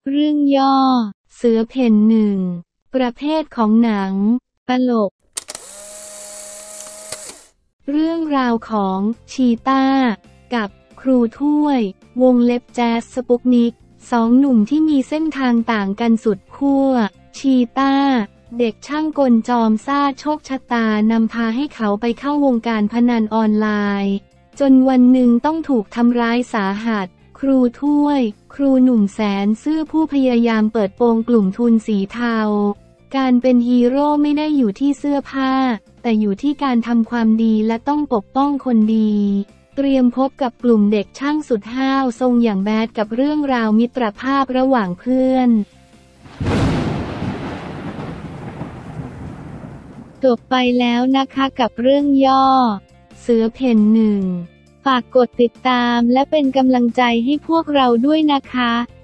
เรื่องย่อเสือเพ่นหนึ่งประเภทของหนังตลกเรื่องราวของชีต้ากับครูถ้วยวงเล็บแจ๊สสปุกนิกสองหนุ่มที่มีเส้นทางต่างกันสุดขั้วชีต้าเด็กช่างกลจอมซ่าโชคชะตานำพาให้เขาไปเข้าวงการพนันออนไลน์จนวันหนึ่งต้องถูกทำร้ายสาหัสครูถ้วยครูหนุ่มแสนซื่อผู้พยายามเปิดโปงกลุ่มทุนสีเทาการเป็นฮีโร่ไม่ได้อยู่ที่เสื้อผ้าแต่อยู่ที่การทำความดีและต้องปกป้องคนดีเตรียมพบกับกลุ่มเด็กช่างสุดห้าวทรงอย่างแบดกับเรื่องราวมิตรภาพระหว่างเพื่อนจบไปแล้วนะคะกับเรื่องย่อเสือเพ่นหนึ่งฝากกดติดตามและเป็นกำลังใจให้พวกเราด้วยนะคะ